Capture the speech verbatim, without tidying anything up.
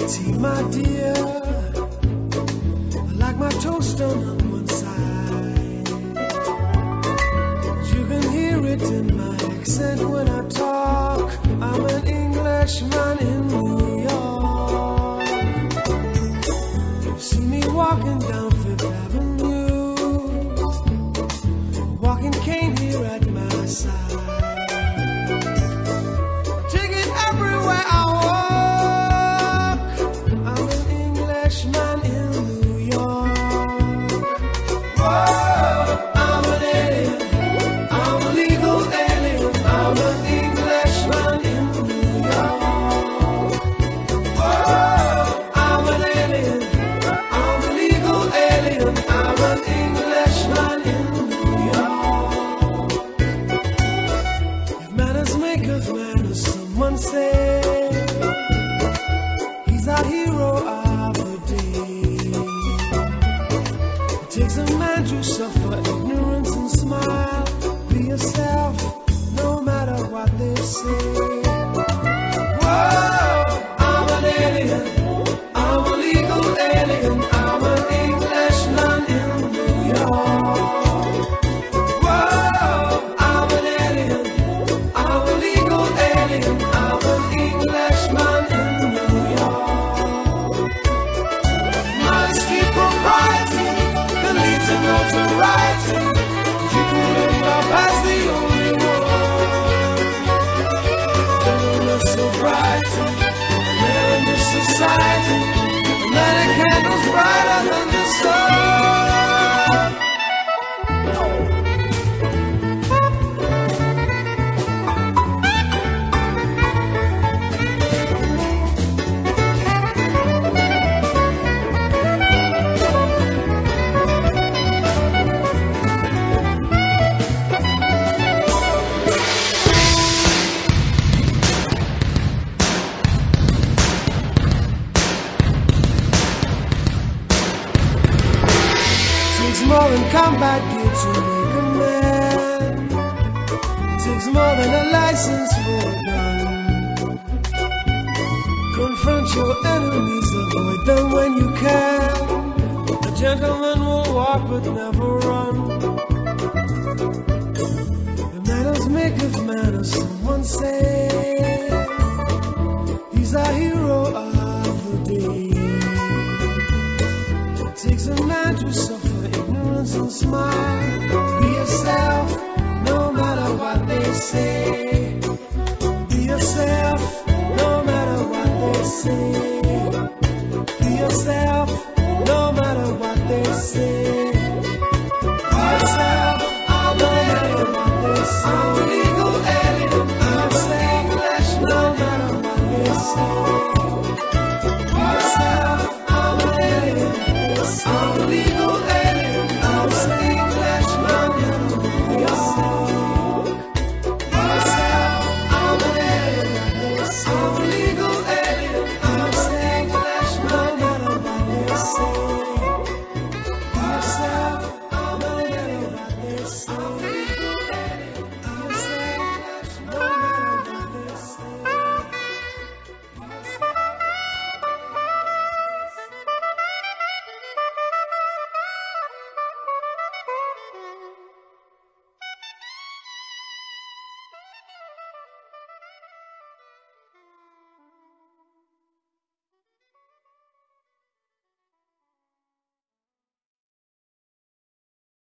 Tea, my dear, I like my toast done on one side. You can hear it in my accent when I talk. I'm an Englishman in New York. You see me walking down Fifth Avenue, walking cane here at my side. Take it everywhere I walk. I'm an Englishman in New York. Whoa, I'm an alien. I'm a legal alien. I'm an Englishman in New York. Whoa, I'm an alien. I'm a legal alien. I'm an Englishman in New York. If manners maketh manners, someone say he's our hero of the day. It takes a man to suffer ignorance and smile. Be yourself, no matter what they say. Whoa, I'm an alien. I'm a legal alien. I'm an Englishman in New York. Whoa, I'm an alien. I'm a legal alien. I'm an Englishman in New York. Modesty, propriety can lead to notoriety. You can live up as the only one. Gentleness, sobriety, there in this society. And many candles brighter than the sun. Takes more than combat gear to make a man. Takes more than a license for a gun. Confront your enemies, avoid them when you can. A gentleman will walk but never run. The manners maketh manners, someone say. He's our hero of the day. It takes a man to suffer ignorance and smile. Be yourself, no matter what they say.